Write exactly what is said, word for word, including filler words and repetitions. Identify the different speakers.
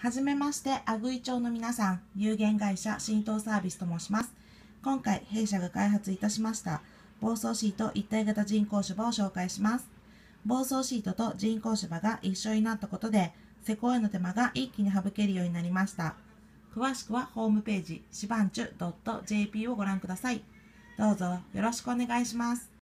Speaker 1: はじめまして、阿久井町の皆さん、有限会社浸透サービスと申します。今回、弊社が開発いたしました、防草シート一体型人工芝を紹介します。防草シートと人工芝が一緒になったことで、施工への手間が一気に省けるようになりました。詳しくはホームページ、しばんちゅ .jp をご覧ください。どうぞよろしくお願いします。